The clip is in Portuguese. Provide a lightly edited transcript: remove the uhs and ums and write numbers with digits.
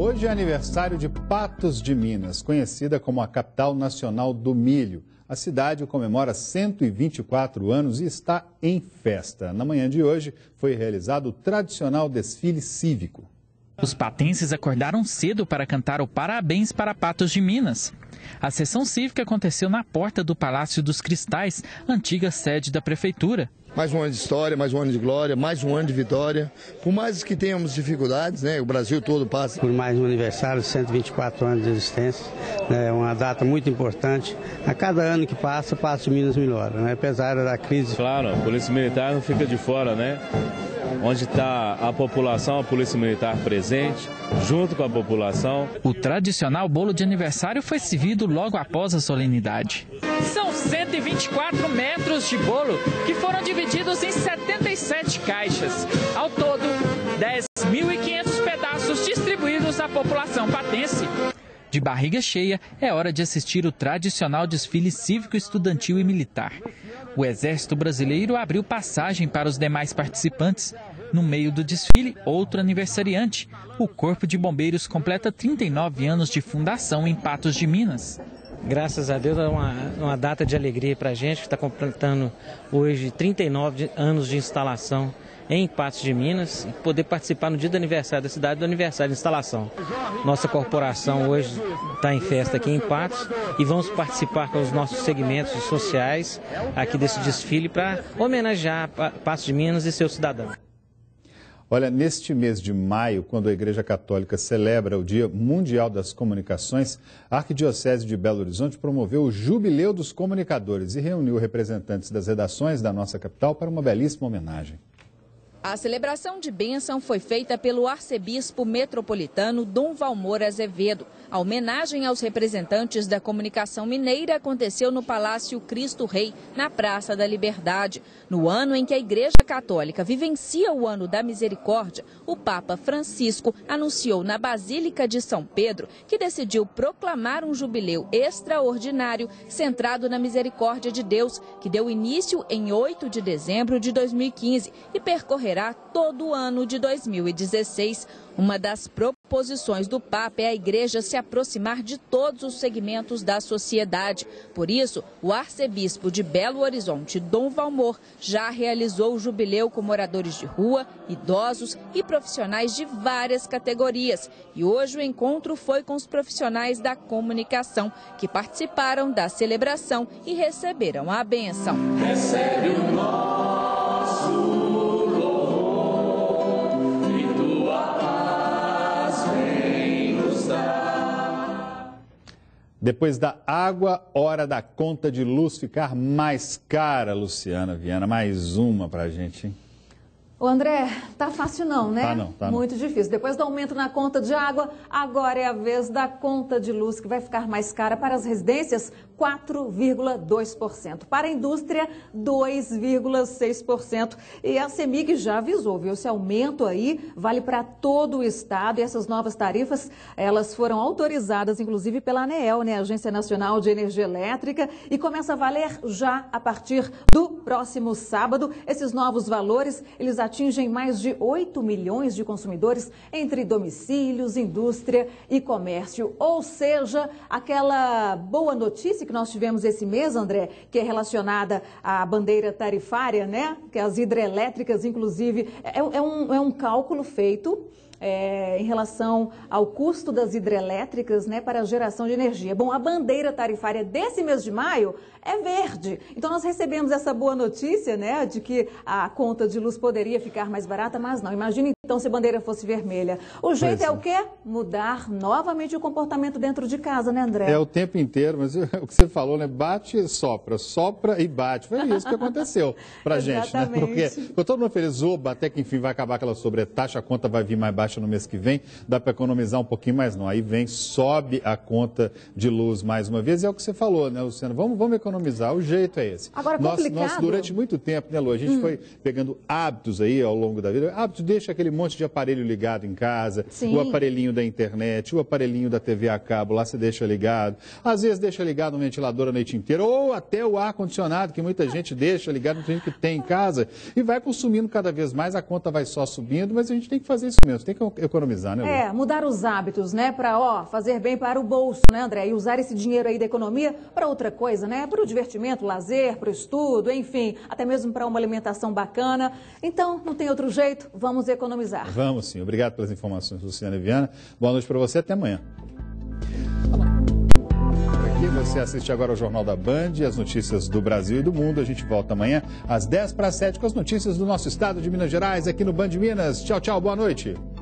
Hoje é aniversário de Patos de Minas, conhecida como a capital nacional do milho. A cidade comemora 124 anos e está em festa. Na manhã de hoje foi realizado o tradicional desfile cívico. Os patenses acordaram cedo para cantar o parabéns para Patos de Minas. A sessão cívica aconteceu na porta do Palácio dos Cristais, antiga sede da prefeitura. Mais um ano de história, mais um ano de glória, mais um ano de vitória. Por mais que tenhamos dificuldades, né, o Brasil todo passa. Por mais um aniversário, 124 anos de existência, é uma data muito importante. A cada ano que passa, Patos de Minas melhora, né, apesar da crise. Claro, a Polícia Militar não fica de fora, né? Onde está a população, a Polícia Militar presente, junto com a população. O tradicional bolo de aniversário foi servido logo após a solenidade. São 124 metros de bolo que foram divididos em 77 caixas. Ao todo, 10.500 pedaços distribuídos à população patense. De barriga cheia, é hora de assistir o tradicional desfile cívico, estudantil e militar. O Exército Brasileiro abriu passagem para os demais participantes. No meio do desfile, outro aniversariante. O Corpo de Bombeiros completa 39 anos de fundação em Patos de Minas. Graças a Deus é uma data de alegria para a gente, que está completando hoje 39 anos de instalação em Patos de Minas, e poder participar no dia do aniversário da cidade, do aniversário de instalação. Nossa corporação hoje está em festa aqui em Patos e vamos participar com os nossos segmentos sociais aqui desse desfile para homenagear Patos de Minas e seus cidadãos. Olha, neste mês de maio, quando a Igreja Católica celebra o Dia Mundial das Comunicações, a Arquidiocese de Belo Horizonte promoveu o Jubileu dos Comunicadores e reuniu representantes das redações da nossa capital para uma belíssima homenagem. A celebração de bênção foi feita pelo arcebispo metropolitano Dom Valmor Azevedo. A homenagem aos representantes da comunicação mineira aconteceu no Palácio Cristo Rei, na Praça da Liberdade. No ano em que a Igreja Católica vivencia o Ano da Misericórdia, o Papa Francisco anunciou na Basílica de São Pedro que decidiu proclamar um jubileu extraordinário centrado na misericórdia de Deus, que deu início em 8 de dezembro de 2015 e percorrerá todo o ano de 2016. Uma das proposições do Papa é a Igreja se aproximar de todos os segmentos da sociedade. Por isso, o arcebispo de Belo Horizonte, Dom Valmor, já realizou o jubileu com moradores de rua, idosos e profissionais de várias categorias. E hoje o encontro foi com os profissionais da comunicação, que participaram da celebração e receberam a bênção. Recebe o nosso Depois da água, hora da conta de luz ficar mais cara, Luciana Viana. Mais uma pra gente, hein? Ô André, tá fácil não, né? Tá não. Muito difícil. Depois do aumento na conta de água, agora é a vez da conta de luz, que vai ficar mais cara para as residências, 4,2%. Para a indústria, 2,6%. E a CEMIG já avisou, viu? Esse aumento aí vale para todo o estado. E essas novas tarifas, elas foram autorizadas, inclusive, pela ANEEL, né? Agência Nacional de Energia Elétrica, e começa a valer já a partir do próximo sábado. Esses novos valores, eles atingem mais de 8 milhões de consumidores entre domicílios, indústria e comércio. Ou seja, aquela boa notícia que nós tivemos esse mês, André, que é relacionada à bandeira tarifária, né? Que as hidrelétricas, inclusive, é um cálculo feito em relação ao custo das hidrelétricas, né, para a geração de energia. Bom, a bandeira tarifária desse mês de maio é verde. Então nós recebemos essa boa notícia, né, de que a conta de luz poderia ficar mais barata, mas não. Imagine então se a bandeira fosse vermelha. O jeito é o quê? Mudar novamente o comportamento dentro de casa, né, André? É o tempo inteiro, mas o que você falou, né, bate, sopra e bate. Foi isso que aconteceu pra gente, né? Porque ficou todo mundo feliz, oba, até que enfim vai acabar aquela sobretaxa, a conta vai vir mais baixa no mês que vem, dá para economizar um pouquinho, mas não. Aí vem, sobe a conta de luz mais uma vez, e é o que você falou, né, Luciano? Vamos economizar, o jeito é esse. Agora, complicado. Nós durante muito tempo, né, Lu, a gente foi pegando hábitos aí ao longo da vida, hábitos, deixa aquele monte de aparelho ligado em casa, Sim. o aparelhinho da internet, o aparelhinho da TV a cabo, lá você deixa ligado. Às vezes deixa ligado um ventilador a noite inteira, ou até o ar-condicionado, que muita gente deixa ligado, muita gente que tem em casa, e vai consumindo cada vez mais, a conta vai só subindo, mas a gente tem que fazer isso mesmo, tem que economizar, né, Lu? Mudar os hábitos, né, para fazer bem para o bolso, né, André, e usar esse dinheiro aí da economia para outra coisa, né, para o divertimento, lazer, para o estudo, enfim, até mesmo para uma alimentação bacana. Então, não tem outro jeito, vamos economizar. Vamos sim, obrigado pelas informações, Luciana e Viana. Boa noite para você, até amanhã. Aqui você assiste agora ao Jornal da Band, as notícias do Brasil e do mundo. A gente volta amanhã às 6:50 com as notícias do nosso estado de Minas Gerais, aqui no Band Minas. Tchau, tchau, boa noite.